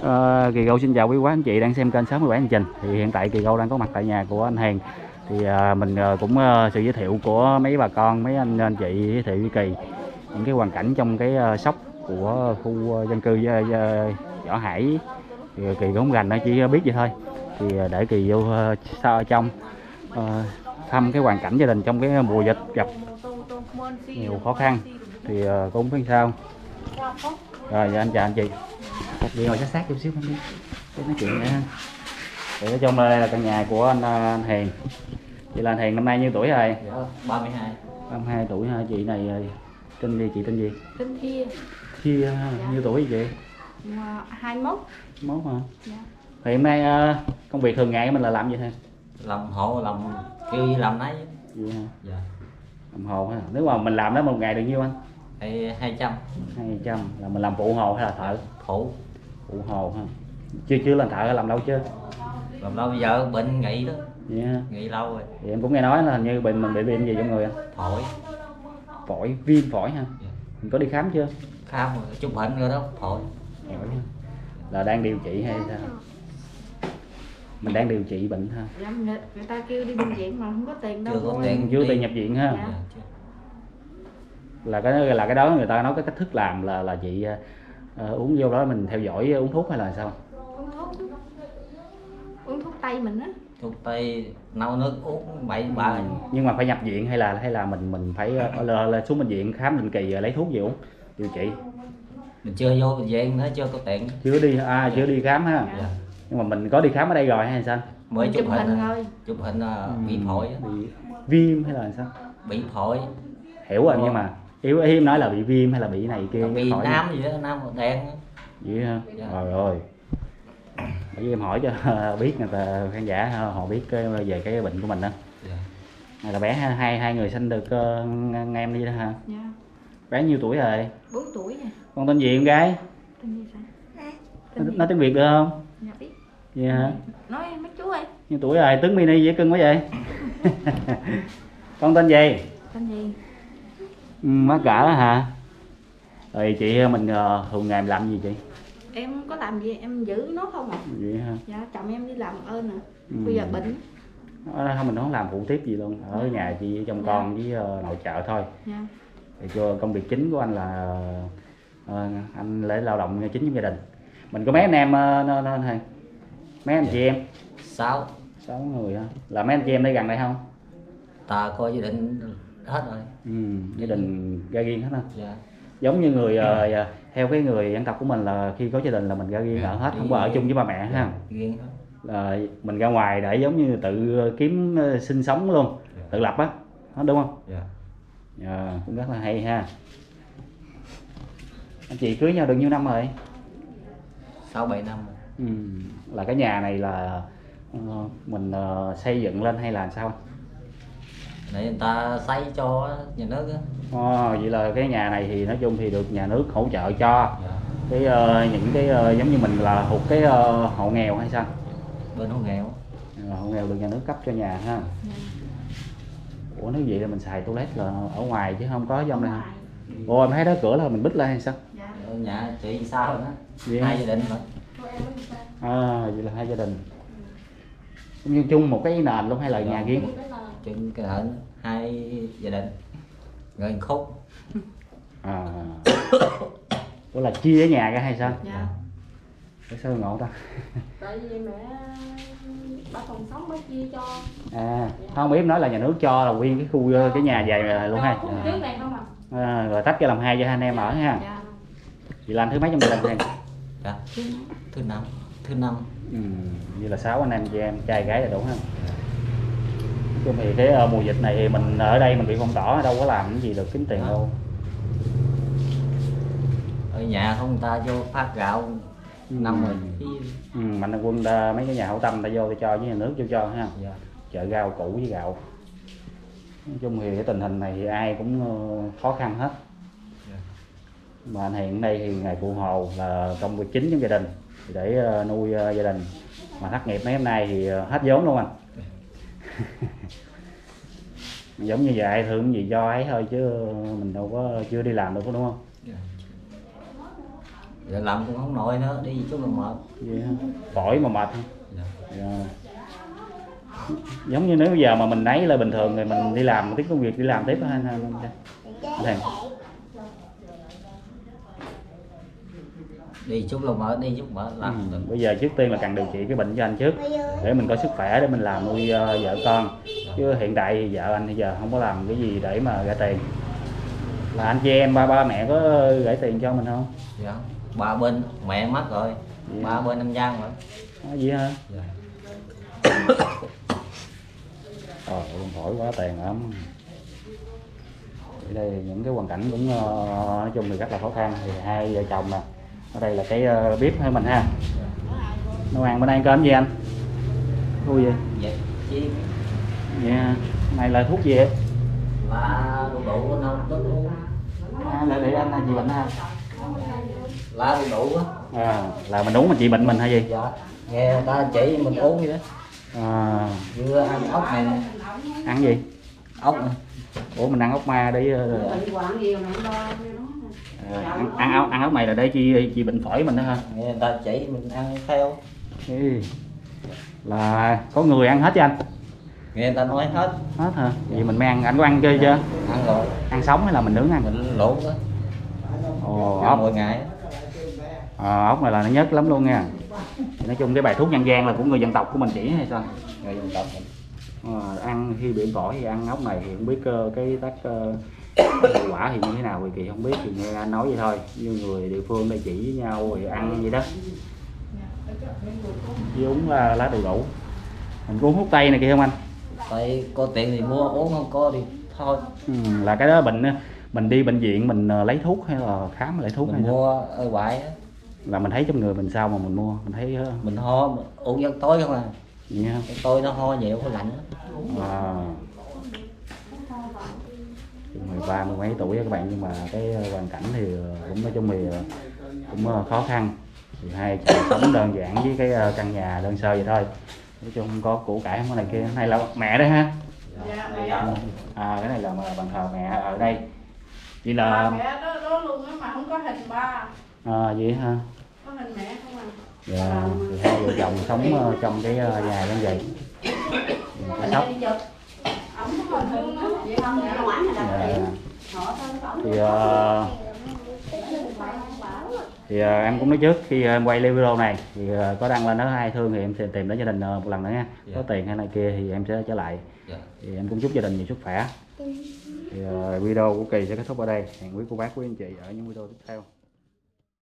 Kỳ Gâu xin chào quý quán anh chị đang xem kênh 67 hành trình. Thì hiện tại Kỳ Gâu đang có mặt tại nhà của anh Hiền. Thì mình cũng sự giới thiệu của mấy bà con, mấy anh chị giới thiệu với Kỳ những cái hoàn cảnh trong cái sóc của khu dân cư Võ Hải. Thì Kỳ cũng không rành, nó chỉ biết vậy thôi. Thì để Kỳ vô sao ở trong thăm cái hoàn cảnh gia đình trong cái mùa dịch gặp nhiều khó khăn. Thì cũng biết sao. Rồi dạ, anh chào anh chị. Đi ngồi sát chút xíu không đi để nói chuyện nữa. Thì nói chung đây là căn nhà của anh Hiền. Chị là anh Hiền năm nay nhiêu tuổi rồi? Dạ, 32. 32 tuổi ha. Chị này tên gì, chị tên gì? Tên Kia. Kia nhiêu tuổi vậy chị? 21. 21 hả? Dạ. Thì hôm nay công việc thường ngày của mình là làm gì thôi? Làm hộ, làm kêu làm nấy. Vậy hả? Dạ. Làm hồ ha. Nếu mà mình làm đó một ngày được nhiêu anh? Thì 200. 200 là mình làm phụ hồ hay là thợ? Phụ. Phụ hồ ha. Chưa làm thợ, làm lâu chưa? Làm đâu bây giờ bệnh nghỉ đó. Vậy ha. Nghỉ lâu rồi. Thì em cũng nghe nói là hình như mình bị bệnh gì trong người anh? Phổi. Phổi, viêm phổi ha. Dạ. Mình có đi khám chưa? Khám rồi, chụp hình rồi đó, phổi. Phổi ha. Là đang điều trị hay sao? Mình đang điều trị bệnh ha. Dạ, người ta kêu đi bệnh viện mà không có tiền đâu. Chưa có tiền. Chưa tiền nhập viện ha. Dạ. Dạ, là cái đó người ta nói cái cách thức làm là chị uống vô đó mình theo dõi uống thuốc hay là sao? Uống thuốc tây mình á. Thuốc tây nấu nước uống 7-3. Nhưng mà phải nhập viện hay là mình phải là xuống bệnh viện khám định kỳ lấy thuốc gì uống điều trị? Mình chưa vô bệnh viện nữa, chưa có tiền. Chưa đi khám ha. Dạ. Nhưng mà mình có đi khám ở đây rồi hay là sao? Mới chụp hình thôi. Chụp hình bị phổi á. Bị viêm hay là sao? Bị phổi. Hiểu rồi, nhưng mà Hiếm nói là bị viêm hay là bị này kia? Bị nám gì đó, nam đen á. Vậy ha. Dạ. Rồi bởi vì em hỏi cho biết, người ta khán giả họ biết về cái bệnh của mình đó. Dạ. Này là bé hai người sinh được nghe em đi đó ha. Dạ. Bé nhiêu tuổi rồi? 4 tuổi nè. Con tên gì em gái? Tên gì sao? Nói tiếng Việt được không? Dạ biết. Vậy hả? Nói mấy chú ơi. Nhiêu tuổi rồi? Tướng mini dễ cưng quá vậy. Con tên gì? Tên gì? Má cả đó hả? Rồi chị mình thường ngày làm gì chị? Em không có làm gì, em giữ nó không à. Vậy hả? Dạ, chồng em đi làm ơn nè. Bây giờ bệnh. Không, mình không làm phụ tiếp gì luôn, ở nhà chị trông con với nội trợ thôi. Dạ. Thì cho công việc chính của anh là anh lấy lao động chính trong gia đình. Mình có mấy anh em hay mấy anh chị em? 6 người ha. Là mấy anh chị em đây gần đây không? ta có gia đình hết rồi. Gia đình ra riêng hết ha. Dạ. Giống như người theo cái người dân tộc của mình là khi có gia đình là mình ra riêng ở hết, không có ở chung với ba mẹ ha. Riêng hết. Là mình ra ngoài để giống như tự kiếm sinh sống luôn, tự lập á, đúng không? Dạ. Cũng rất là hay ha. Anh chị cưới nhau được nhiêu năm rồi? 6-7 năm rồi. Là cái nhà này là mình xây dựng lên hay là sao? Để người ta xây cho nhà nước á. Vậy là cái nhà này thì nói chung thì được nhà nước hỗ trợ cho. Dạ. Cái những cái giống như mình là thuộc cái hộ nghèo hay sao? Bên hộ nghèo. Hộ nghèo được nhà nước cấp cho nhà ha. Ủa nếu vậy là mình xài toilet là ở ngoài chứ không có trong này hả? Em thấy đó cửa là mình bít lên hay sao? Dạ. Ở nhà chị sao rồi đó. Vậy Hai gia đình rồi. Vậy là hai gia đình nhưng chung một cái nền luôn hay là nhà riêng? Trên cái hển 2 gia đình rồi khúc. Ủa là chia ở nhà ra hay sao? Dạ. Sao ngộ ta? Tại vì mẹ bà còn sống mới chia cho. Không biết nói là nhà nước cho là nguyên cái khu cái nhà dài luôn ha. Trước này không à. Rồi tách ra làm hai cho hai anh em ở ha. Dạ. Chị làm thứ mấy trong gia đình này? Dạ. Thứ năm. Như là 6 anh em chị em, trai gái là đủ ha. Chung thì cái mùa dịch này thì mình ở đây mình bị phong tỏa, đâu có làm cái gì được, kiếm tiền đâu. Ở nhà không, người ta vô phát gạo năm rồi. Mạnh thường quân mấy cái nhà hảo tâm ta vô ta cho với nhà nước vô cho ha. Dạ. Chợ rau củ với gạo. Nói chung thì cái tình hình này thì ai cũng khó khăn hết. Dạ. Mà anh Hiền ở đây thì ngày phụ hồ là công việc chính trong gia đình để nuôi gia đình. Mà thất nghiệp mấy hôm nay thì hết vốn luôn anh. Giống như vậy thường gì do ấy thôi chứ mình đâu có chưa đi làm được đúng không? Dạ. giờ làm cũng không nổi nữa, đi chút là mệt. Vậy hả? Phổi mà mệt hả? Dạ. Dạ. Giống như nếu giờ mà mình ấy là bình thường thì mình đi làm tiếp công việc đi làm tiếp hả anh Thành? Đi chút là mệt, đi chút mệt làm được. Bây giờ trước tiên là cần điều trị cái bệnh cho anh trước để mình có sức khỏe để mình làm nuôi vợ con, chứ hiện tại thì vợ anh bây giờ không có làm cái gì để mà ra tiền. Là anh chị em ba mẹ có gửi tiền cho mình không? Dạ. Ba bên mẹ mất rồi, Dạ. ba bên em Giang rồi. Gì hả? Dạ. Khỏi quá tiền lắm. Ở đây những cái hoàn cảnh cũng nói chung thì rất là khó khăn. Thì hai vợ chồng nè, ở đây là cái bếp hay mình ha. Nấu ăn bên đây cơm gì anh? Ui vậy? Dạ. Chi? Dạ. Này là thuốc gì vậy? Lá đu đủ nó tốt uống. Là để anh là gì bệnh ha? Lá đu đủ á. Là mình uống mình trị bệnh mình hay gì? Dạ. Nghe người ta chỉ mình uống vậy đó. Vừa ăn ốc này. Ăn gì? Ốc này. Ủa mình ăn ốc ma để ăn ốc này là để trị bệnh phổi mình đó ha? Nghe người ta chỉ mình ăn theo. Là có người ăn hết chứ anh? Nghe người ta nói hết. Hết hả? Vậy mình mới ăn, anh có ăn chơi chưa? Ăn rồi. Ăn sống hay là mình nướng ăn? Mình luộc á. Ốc mỗi ngày. ốc này là nó nhất lắm luôn nha. Nói chung cái bài thuốc nhân gian là của người dân tộc của mình chỉ hay sao? Người dân tộc mình. Ăn khi bị phổi thì ăn ốc này thì không biết cái tác hiệu quả thì như thế nào thì không biết, thì nghe anh nói vậy thôi, như người địa phương đây chỉ với nhau thì ăn vậy đó. Với uống lá đu đủ. Mình có uống thuốc tây này kia không anh? Tại có tiền thì mua, uống không có thì thôi. Là cái đó mình đi bệnh viện mình lấy thuốc hay là khám lấy thuốc mình hay mua ở ngoại á. Là mình thấy trong người mình sao mà mình mua, mình thấy mình ho uống giấc tối không à. Yeah. Tôi nó ho nhiều, có lạnh đó. 13 mươi mấy tuổi các bạn, nhưng mà cái hoàn cảnh thì cũng nói chung thì cũng khó khăn. Thì hai chị sống đơn giản với cái căn nhà đơn sơ vậy thôi, nói chung không có củ cải không có này kia. Này là mẹ đấy ha? Dạ, cái này là bàn thờ mẹ ở đây. Vậy là mẹ đó luôn á, mà không có hình ba. Vậy hả? Có hình mẹ không à? Dạ. Thì hai vợ chồng sống trong cái nhà như vậy. Sóc. Thì em cũng nói trước khi em quay video này thì có đăng lên đó ai thương thì em sẽ tìm đến gia đình một lần nữa nha. Có tiền hay này kia thì em sẽ trở lại. Thì em cũng chúc gia đình nhiều sức khỏe. Thì video của Kỳ sẽ kết thúc ở đây. Hẹn quý cô bác quý anh chị ở những video tiếp theo.